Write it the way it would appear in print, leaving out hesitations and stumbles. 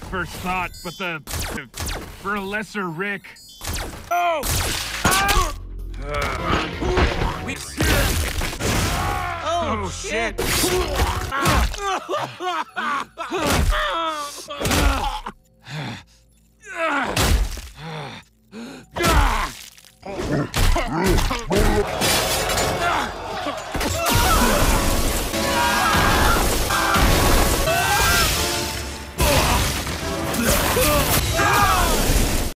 first thought, but for a lesser Rick. Oh! Oh, shit!